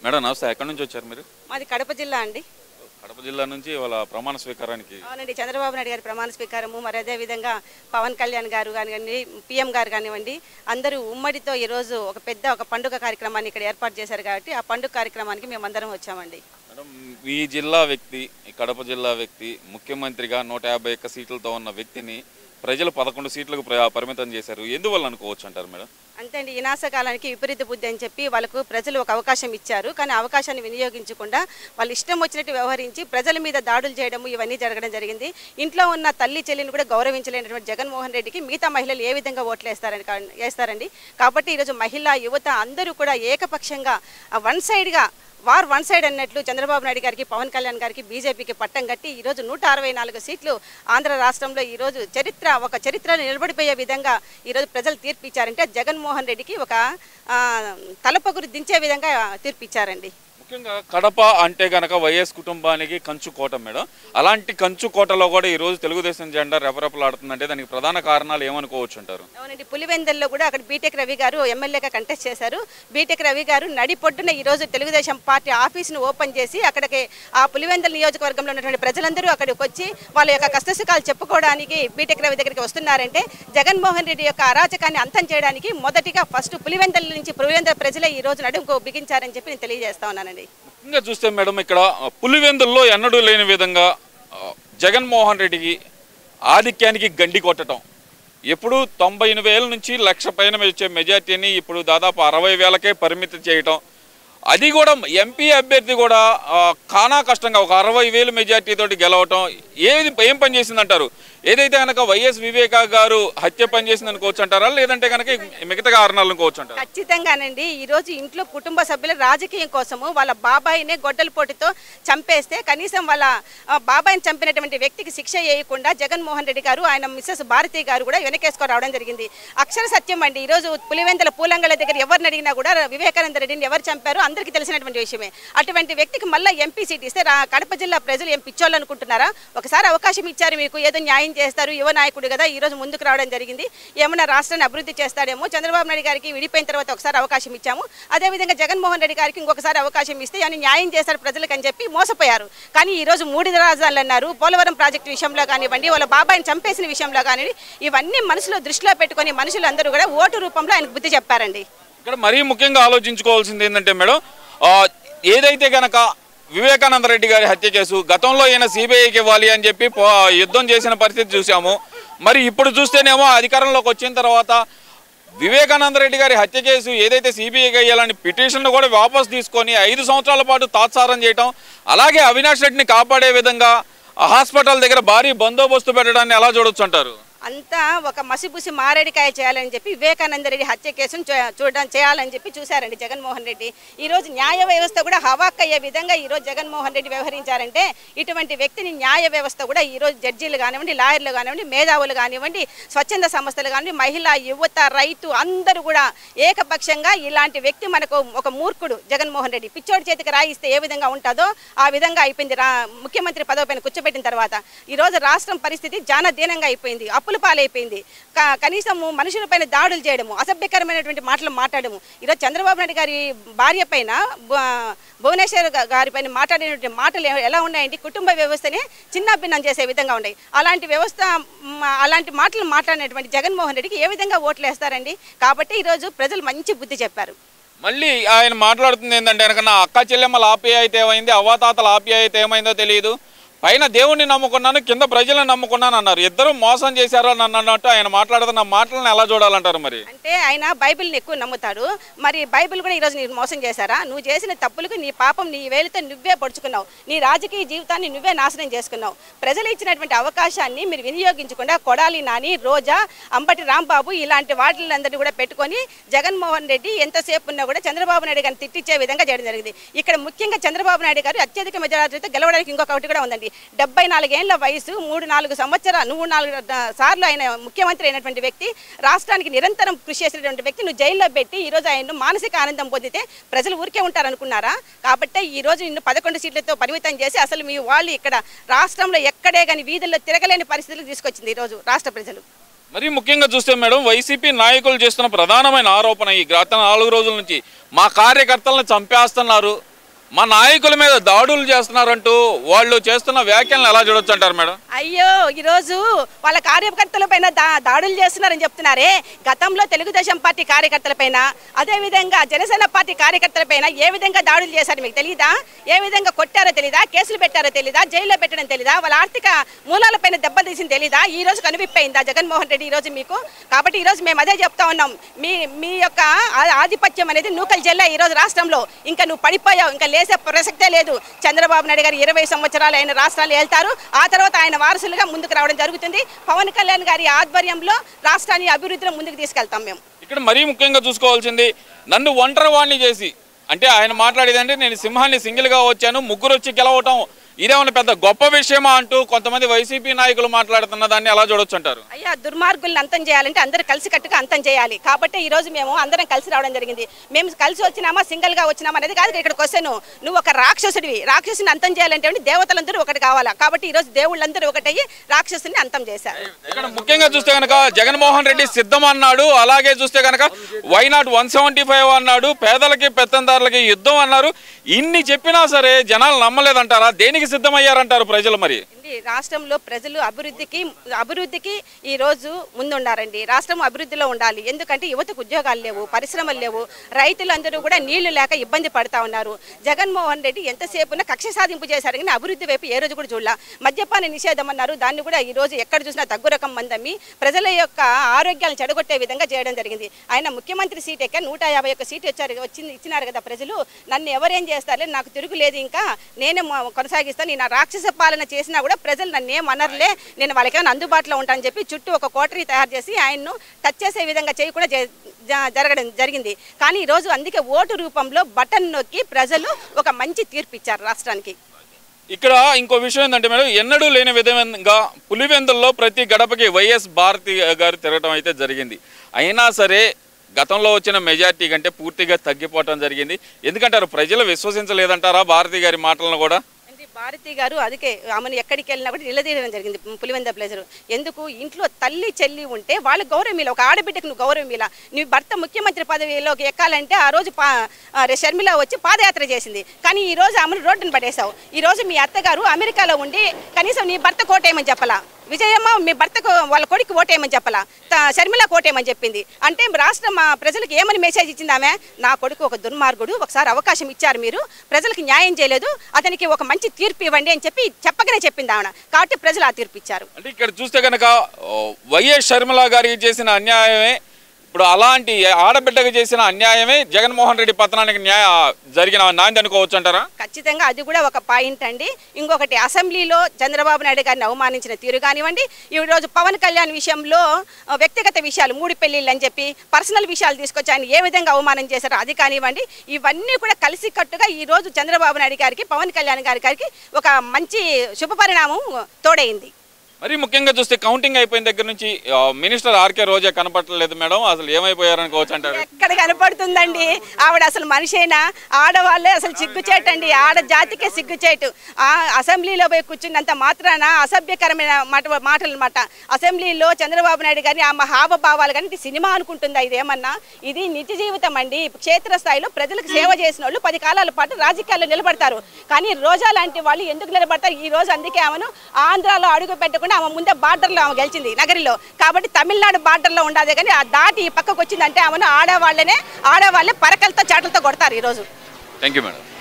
Madam నమస్తే. ఎక్కడి నుంచి వచ్చారు మీరు? మాది కడప జిల్లా అండి. కడప జిల్లా నుంచి వాళ్ళ ప్రమాణ స్వీకారానికి. అవునండి, చంద్రబాబు నాయుడు గారి ప్రమాణ స్వీకారము, మరి అదేవిధంగా పవన్ కళ్యాణ్ గారు కానివ్వండి, పిఎం గారు కానివ్వండి, అందరూ ఉమ్మడితో ఈరోజు ఒక పండుగ కార్యక్రమాన్ని ఇక్కడ ఏర్పాటు చేశారు కాబట్టి ఆ పండుగ కార్యక్రమానికి మేమందరం వచ్చామండి. మేడం, ఈ జిల్లా వ్యక్తి, ఈ కడప జిల్లా వ్యక్తి ముఖ్యమంత్రిగా 151 సీట్లతో ఉన్న వ్యక్తిని ప్రజలు 11 సీట్లకు పరిమితం చేశారు. ఎందువల్ల అనుకోవచ్చు అంటారు మేడం? అంతే అండి, వినాశకాలానికి విపరీత బుద్ధి అని చెప్పి వాళ్ళకు ప్రజలు ఒక అవకాశం ఇచ్చారు. కానీ అవకాశాన్ని వినియోగించకుండా వాళ్ళు ఇష్టం వచ్చినట్టు వ్యవహరించి ప్రజల మీద దాడులు చేయడము ఇవన్నీ జరగడం జరిగింది. ఇంట్లో ఉన్న తల్లి చెల్లిని కూడా గౌరవించలేనటువంటి జగన్మోహన్ రెడ్డికి మిగతా మహిళలు ఏ విధంగా ఓట్లు వేస్తారండి. కాబట్టి ఈరోజు మహిళా యువత అందరూ కూడా ఏకపక్షంగా వన్ సైడ్ అన్నట్లు చంద్రబాబు నాయుడు గారికి, పవన్ కళ్యాణ్ గారికి, బీజేపీకి పట్టం కట్టి ఈరోజు 164 సీట్లు ఆంధ్ర రాష్ట్రంలో ఈరోజు చరిత్రను నిలబడిపోయే విధంగా ఈరోజు ప్రజలు తీర్పిచ్చారంటే జగన్మోహన్ రెడ్డికి ఒక తలపగురు దించే విధంగా తీర్పిచ్చారండి. ముఖ్యంగా కడప అంటే కనుక వైఎస్ కుటుంబానికి కంచుకోట మేడం. అలాంటి కంచుకోటలో కూడా ఈరోజు తెలుగుదేశం జెండా రెపరెపలాడుతుందంటే దానికి ప్రధాన కారణాలు ఏమనుకోవచ్చు అంటారు? అవునండి, పులివెందుల్లో కూడా అక్కడ బీటెక్ రవి గారు ఎమ్మెల్యేగా కంటెస్ట్ చేశారు. బీటెక్ రవి గారు నడిపొడ్డున ఈరోజు తెలుగుదేశం పార్టీ ఆఫీసును ఓపెన్ చేసి అక్కడికి ఆ పులివెందుల నియోజకవర్గంలో ఉన్నటువంటి ప్రజలందరూ అక్కడికి వచ్చి వాళ్ళ యొక్క కష్టసుఖాలు చెప్పుకోవడానికి బీటెక్ రవి దగ్గరికి వస్తున్నారంటే జగన్మోహన్ రెడ్డి యొక్క అరాచకాన్ని అంతం చేయడానికి మొదటిగా ఫస్ట్ పులివెందుల నుంచి పులివెందుల ప్రజలే ఈ రోజు నడుముకు బిగించారని చెప్పి నేను తెలియజేస్తా ఉన్నానండి. ముఖ్యంగా చూస్తే మేడం, ఇక్కడ పులివెందుల్లో ఎన్నడూ లేని విధంగా జగన్మోహన్ రెడ్డికి ఆధిక్యానికి గండి కొట్టడం, ఎప్పుడు 98,000 నుంచి 1,00,000 పైన వచ్చే మెజార్టీని ఇప్పుడు దాదాపు 60,000కే పరిమితం చేయటం, అది కూడా ఎంపీ అభ్యర్థి కూడా కానా కష్టంగా ఒక 60,000 మెజార్టీతోటి గెలవటం ఏం పని చేసిందంటారు? ఏదైతే కనుక వైఎస్ వివేకా గారు హత్య పని చేసింది అనుకోవచ్చు అంటారా, లేదంటే కనుక మిగతా కారణాలు అనుకోవచ్చు అంటారా? ఖచ్చితంగానండి. ఈరోజు ఇంట్లో కుటుంబ సభ్యుల రాజకీయం కోసము వాళ్ళ బాబాయినే గొడ్డల పోటీతో చంపేస్తే కనీసం వాళ్ళ బాబాయిని చంపినటువంటి వ్యక్తికి శిక్ష వేయకుండా జగన్మోహన్ రెడ్డి గారు, ఆయన మిస్సెస్ భారతి గారు కూడా వెనకేసుకొని రావడం జరిగింది. అక్షర సత్యం అండి. ఈరోజు పులివెందుల పూలంగళ దగ్గర ఎవరిని అడిగినా కూడా వివేకానంద రెడ్డిని ఎవరు చంపారు అందరికీ తెలిసినటువంటి విషయమే. అటువంటి వ్యక్తికి మళ్ళీ ఎంపీ సీట్ ఇస్తే కడప జిల్లా ప్రజలు ఏం పిచ్చోళ్ళు అనుకుంటున్నారా? ఒకసారి అవకాశం ఇచ్చారు మీకు, ఏదో న్యాయం చేస్తారు, యువ నాయకుడు కదా ఈరోజు ముందుకు రావడం జరిగింది. ఏమన్నా రాష్ట్రాన్ని అభివృద్ధి చేస్తాడేమో. చంద్రబాబు నాయుడు గారికి విడిపోయిన తర్వాత ఒకసారి అవకాశం ఇచ్చాము, అదేవిధంగా జగన్మోహన్ రెడ్డి గారికి ఇంకొకసారి అవకాశం ఇస్తే అని న్యాయం చేస్తారు ప్రజలకు అని చెప్పి మోసపోయారు. కానీ ఈరోజు 3 రాజధానులు అన్నారు. పోలవరం ప్రాజెక్టు విషయంలో కానివ్వండి, వాళ్ళ బాబాయిని చంపేసిన విషయంలో కానివ్వండి, ఇవన్నీ మనసులో దృష్టిలో పెట్టుకొని మనుషులందరూ కూడా ఓటు రూపంలో ఆయనకు బుద్ధి చెప్పారండి. ఇక్కడ మరీ ముఖ్యంగా ఆలోచించుకోవాల్సింది ఏంటంటే మేడం, ఏదైతే కనుక వివేకానంద రెడ్డి గారి హత్య కేసు గతంలో ఈయన సిబిఐకి ఇవ్వాలి అని చెప్పి యుద్ధం చేసిన పరిస్థితి చూసాము. మరి ఇప్పుడు చూస్తేనేమో అధికారంలోకి వచ్చిన తర్వాత వివేకానంద రెడ్డి గారి హత్య కేసు ఏదైతే సిబిఐకి అయ్యాలని పిటిషన్ను కూడా వాపసు తీసుకొని 5 సంవత్సరాల పాటు తాత్సారం చేయటం, అలాగే అవినాష్ రెడ్డిని కాపాడే విధంగా హాస్పిటల్ దగ్గర భారీ బందోబస్తు పెట్టడాన్ని ఎలా చూడొచ్చు అంటారు? అంతా ఒక మసిబుసి మారేడికాయ చేయాలని చెప్పి వివేకానంద రెడ్డి హత్య కేసును చేయాలని చెప్పి చూశారండి జగన్మోహన్ రెడ్డి. ఈరోజు న్యాయ వ్యవస్థ కూడా హవాక్కయ్యే విధంగా ఈరోజు జగన్మోహన్ రెడ్డి వ్యవహరించారంటే ఇటువంటి వ్యక్తిని న్యాయ వ్యవస్థ కూడా ఈరోజు జడ్జీలు కానివ్వండి, లాయర్లు కానివ్వండి, మేధావులు కానివ్వండి, స్వచ్ఛంద సంస్థలు కానివ్వండి, మహిళా యువత, రైతు అందరూ కూడా ఏకపక్షంగా ఇలాంటి వ్యక్తి మనకు ఒక మూర్ఖుడు జగన్మోహన్ రెడ్డి పిచ్చోడి చేతికి రాయిస్తే ఏ విధంగా ఉంటుందో ఆ విధంగా అయిపోయింది. ముఖ్యమంత్రి పదవి పైన కూర్చోబెట్టిన తర్వాత ఈరోజు రాష్ట్రం పరిస్థితి జానదీనంగా అయిపోయింది, అప్పుల పాలైపోయింది. కనీసము మనుషులపైన దాడులు చేయడము, అసభ్యకరమైనటువంటి మాటలు మాట్లాడము. ఈరోజు చంద్రబాబు నాయుడు గారి భార్య పైన, భువనేశ్వర్ గారి పైన మాట్లాడినటువంటి మాటలు ఎలా ఉన్నాయండి? కుటుంబ వ్యవస్థని చిన్నాభిన్నం చేసే విధంగా ఉన్నాయి. అలాంటి మాటలు మాట్లాడినటువంటి జగన్మోహన్ రెడ్డికి ఏ విధంగా ఓట్లు వేస్తారండి? కాబట్టి ఈరోజు ప్రజలు మంచి బుద్ధి చెప్పారు. మళ్ళీ ఆయన మాట్లాడుతుంది ఏంటంటే కనుక నా అక్క చెల్లెమ్మల ఆప్యాయత ఏమైంది, అవ్వాతాతల ఆప్యాయత ఏమైందో తెలియదు, పైన దేవుణ్ణి నమ్ముకున్నాను, కింద ప్రజలను నమ్ముకున్నాను అన్నారు. ఇద్దరు మోసం చేశారు అని అన్నట్టు ఆయన మాట్లాడుతున్న మాటలను ఎలా చూడాలంటారు? మరి అంటే ఆయన బైబిల్ని ఎక్కువ నమ్ముతాడు. మరి బైబిల్ కూడా ఈరోజు నీకు మోసం చేశారా? నువ్వు చేసిన తప్పులకు నీ పాపం నీ వేలితో నువ్వే పొడుచుకున్నావు, నీ రాజకీయ జీవితాన్ని నువ్వే నాశనం చేసుకున్నావు. ప్రజలు ఇచ్చినటువంటి అవకాశాన్ని మీరు వినియోగించకుండా కొడాలి నాని, రోజా, అంబటి రాంబాబు ఇలాంటి వాటిలందరినీ కూడా పెట్టుకొని జగన్మోహన్ రెడ్డి ఎంతసేపు ఉన్నా కూడా చంద్రబాబు నాయుడు గారిని తిట్టించే విధంగా చేయడం జరిగింది. ఇక్కడ ముఖ్యంగా చంద్రబాబు నాయుడు గారు అత్యధిక మెజారిటీతో గెలవడానికి ఇంకొకటి కూడా ఉందండి. 74 ఏళ్ల వయసు, 3-4 సంవత్సరాలు 3-4 సార్లు ఆయన ముఖ్యమంత్రి అయినటువంటి వ్యక్తి, రాష్ట్రానికి నిరంతరం కృషి చేసినటువంటి వ్యక్తి నువ్వు జైల్లో పెట్టి ఈరోజు ఆయన మానసిక ఆనందం పొందితే ప్రజలు ఊరికే ఉంటారనుకున్నారా? కాబట్టి ఈరోజు నిన్ను 11 సీట్లతో పరిమితం చేసి అసలు మీ వాళ్ళు ఇక్కడ రాష్ట్రంలో ఎక్కడే కానీ వీధుల్లో తిరగలేని పరిస్థితులు తీసుకొచ్చింది ఈరోజు రాష్ట్ర ప్రజలు. మరి ముఖ్యంగా చూస్తే మేడం, వైసీపీ నాయకులు చేస్తున్న ప్రధానమైన ఆరోపణ ఈ గత 4 రోజుల నుంచి మా కార్యకర్తలను చంపేస్తున్నారు, మా నాయకుల మీద దాడులు చేస్తున్నారంటూ వాళ్ళు చేస్తున్న వ్యాఖ్యలను ఎలా చూడొచ్చు అంటారు మేడం? అయ్యో, ఈరోజు వాళ్ళ కార్యకర్తల పైన దాడులు చేస్తున్నారని చెప్తున్నారే. గతంలో తెలుగుదేశం పార్టీ కార్యకర్తల పైన, అదేవిధంగా జనసేన పార్టీ కార్యకర్తల పైన ఏ విధంగా దాడులు చేశారు మీకు తెలీదా? ఏ విధంగా కొట్టారో తెలీదా? కేసులు పెట్టారో తెలీదా? జైల్లో పెట్టడం తెలీదా? వాళ్ళ ఆర్థిక మూలాలపైన దెబ్బతీసింది తెలీదా? ఈ రోజు కనిపిపోయిందా జగన్మోహన్ రెడ్డి ఈరోజు మీకు? కాబట్టి ఈరోజు మేము అదే చెప్తా ఉన్నాం, మీ యొక్క ఆధిపత్యం అనేది నూకలు జల్లా ఈరోజు రాష్ట్రంలో. ఇంకా నువ్వు పడిపోయావు, ఇంకా లేసే ప్రసక్తే లేదు. చంద్రబాబు నాయుడు గారు 20 సంవత్సరాలు ఆయన రాష్ట్రాలు వెళ్తారు. ఆ తర్వాత ఆయన వారసులుగా ముందుకు రావడం జరుగుతుంది. పవన్ కళ్యాణ్ గారి ఆధ్వర్యంలో రాష్ట్రాన్ని అభివృద్ధిలో ముందుకు తీసుకెళ్తాం మేము. ఇక్కడ మరీ ముఖ్యంగా చూసుకోవాల్సింది, నన్ను ఒంటరి వాణ్ణి చేసి, అంటే ఆయన మాట్లాడేదంటే నేను సింహాన్ని సింగిల్గా వచ్చాను, ముగ్గురు వచ్చి గెలవటం ఇదేమన్నా పెద్ద గొప్ప విషయమా అంటూ కొంతమంది వైసీపీ నాయకులు మాట్లాడుతున్న దాన్ని ఎలా చూడొచ్చు అంటారు? అయ్యా, దుర్మార్గులను అంతం చేయాలంటే అందరూ కలిసికట్టుగా అంతం చేయాలి. కాబట్టి ఈ రోజు మేము అందరం కలిసి రావడం జరిగింది. మేము కలిసి వచ్చినామా సింగిల్ గా వచ్చినామా అనేది కాదు ఇక్కడ క్వశ్చన్. నువ్వు ఒక రాక్షసుడివి, రాక్షసుని అంతం చేయాలంటే దేవతలందరూ ఒకటి కావాలా. కాబట్టి ఈ రోజు దేవుళ్ళందరూ ఒకటయ్యి రాక్షసుని అంతం చేశారు. ఇక్కడ ముఖ్యంగా చూస్తే కనుక జగన్మోహన్ రెడ్డి సిద్ధం అన్నాడు. అలాగే చూస్తే కనుక వైనాట్ 175 అన్నాడు, పేదలకి పెత్తందారులకి యుద్ధం అన్నారు. ఇన్ని చెప్పినా సరే జనాలు నమ్మలేదంటారా? దేనికి సిద్ధమయ్యారంటారు ప్రజలు? మరి రాష్ట్రంలో ప్రజలు అభివృద్ధికి ఈ రోజు ముందుండారండి. రాష్ట్రం అభివృద్ధిలో ఉండాలి. ఎందుకంటే యువతకు ఉద్యోగాలు లేవు, పరిశ్రమలు లేవు, రైతులందరూ కూడా నీళ్లు లేక ఇబ్బంది పడతా ఉన్నారు. జగన్మోహన్ రెడ్డి ఎంతసేపున కక్ష సాధింపు చేశారు కానీ అభివృద్ధి వైపు ఏ రోజు కూడా చూడాల. మద్యపాన నిషేధం అన్నారు, దాన్ని కూడా ఈ రోజు ఎక్కడ చూసినా తగ్గు రకం మందమ్మి ప్రజల యొక్క ఆరోగ్యాలను చెడగొట్టే విధంగా చేయడం జరిగింది. ఆయన ముఖ్యమంత్రి సీట్ ఎక్క 151 సీటు ఇచ్చినారు కదా ప్రజలు. నన్ను ఎవరేం చేస్తారో నాకు తిరుగులేదు, ఇంకా నేనే కొనసాగిస్తాను. నేను రాక్షస పాలన చేసినా కూడా ప్రజలు నన్ను ఏమనర్లే, నేను వాళ్ళకేమైనా అందుబాటులో ఉంటానని చెప్పి చుట్టూ ఒక కోటరీ తయారు చేసి ఆయన్ను టచ్ చేసే విధంగా చేయి కూడా జరగడం జరిగింది. కానీ ఈరోజు అందుకే ఓటు రూపంలో బటన్ నొక్కి ప్రజలు ఒక మంచి తీర్పు ఇచ్చారు రాష్ట్రానికి. ఇక్కడ ఇంకో విషయం ఏంటంటే మేడం, ఎన్నడూ లేని విధంగా పులివెందుల్లో ప్రతి గడపకి వైఎస్ భారతి గారు తిరగడం అయితే జరిగింది. అయినా సరే గతంలో వచ్చిన మెజార్టీ కంటే పూర్తిగా తగ్గిపోవటం జరిగింది. ఎందుకంటారు? ప్రజలు విశ్వసించలేదంటారా భారతి గారి మాటలను కూడా? భారతి గారు అందుకే ఆమెను ఎక్కడికి వెళ్ళినా కూడా నిలదీయడం జరిగింది పులివెంద ప్లేజరు. ఎందుకు? ఇంట్లో తల్లి చెల్లి ఉంటే వాళ్ళు గౌరవం ఇలా, ఒక ఆడబిడ్డకు నువ్వు గౌరవం ఇలా. నీ భర్త ముఖ్యమంత్రి పదవిలోకి ఎక్కాలంటే ఆ రోజు షర్మిల వచ్చి పాదయాత్ర చేసింది, కానీ ఈ రోజు ఆమెను రోడ్డును పడేశావు. ఈ రోజు మీ అత్తగారు అమెరికాలో ఉండి కనీసం నీ భర్త కోటేయమని చెప్పలా, విజయమ్మ మీ భర్తకు వాళ్ళ కొడుకు ఓటేయమని చెప్పలా, షర్మిల కోటేయమని చెప్పింది. అంటే రాష్ట్రం ప్రజలకు ఏమని మెసేజ్ ఇచ్చింది ఆమె? నా కొడుకు ఒక దుర్మార్గుడు, ఒకసారి అవకాశం ఇచ్చారు మీరు, ప్రజలకు న్యాయం చేయలేదు, అతనికి ఒక మంచి తీర్పు ఇవ్వండి అని చెప్పగానే చెప్పింది ఆమె. కాబట్టి ప్రజలు ఆ తీర్పు ఇచ్చారు. అంటే ఇక్కడ చూస్తే కనుక వైఎస్ షర్మిల గారికి చేసిన అన్యాయమే, ఇప్పుడు అలాంటి ఆడబిడ్డకు చేసిన అన్యాయమే జగన్మోహన్ రెడ్డి పతనానికి జరిగిన నాంది అనుకోవచ్చు అంటారా? ఖచ్చితంగా అది కూడా ఒక పాయింట్ అండి. ఇంకొకటి, అసెంబ్లీలో చంద్రబాబు నాయుడు గారిని అవమానించిన తీరు కానివ్వండి, ఈరోజు పవన్ కళ్యాణ్ విషయంలో వ్యక్తిగత విషయాలు, 3 పెళ్లిళ్ళు అని చెప్పి పర్సనల్ విషయాలు తీసుకొచ్చి ఆయన ఏ విధంగా అవమానం చేశారో అది కానివ్వండి, ఇవన్నీ కూడా కలిసికట్టుగా ఈరోజు చంద్రబాబు నాయుడు గారికి, పవన్ కళ్యాణ్ గారికి ఒక మంచి శుభ పరిణామం తోడైంది. మరి ముఖ్యంగా చూస్తే కౌంటింగ్ అయిపోయిన దగ్గర నుంచి మినిస్టర్ ఆర్కే రోజా కనపడలేదు మేడం. అసలు ఏమైపోయారనుకోవచ్చు అంటారు? ఎక్కడ కనపడుతుందండి ఆవిడ? అసలు మనిషైనా? ఆడవాళ్ళే అసలు సిగ్గుచేటండి, ఆడ జాతికే సిగ్గుచేటు. ఆ అసెంబ్లీలో పోయి కూర్చున్నంత మాత్రాన అసభ్యకరమైన మాటలు అనమాట. అసెంబ్లీలో చంద్రబాబు నాయుడు గారిని ఆమె హావభావాలు కానీ ఇది సినిమా అనుకుంటుందా? ఇదేమన్నా? ఇది నిత్య జీవితం అండి. క్షేత్రస్థాయిలో ప్రజలకు సేవ చేసిన వాళ్ళు 10 కాలాల పాటు రాజకీయాల్లో నిలబడతారు. కానీ రోజా లాంటి వాళ్ళు ఎందుకు నిలబడతారు? ఈ రోజు అందుకే ఆమెను ఆంధ్రాలో అడుగు పెట్టకుండా ఆమె ముందే బార్డర్లో ఆమె గెలిచింది నగరిలో. కాబట్టి తమిళనాడు బార్డర్లో ఉండదే కానీ ఆ దాటి ఈ పక్కకు వచ్చిందంటే ఆమెను ఆడవాళ్ళే పరకలతో చాటలతో కొడతారు ఈరోజు. Thank you madam.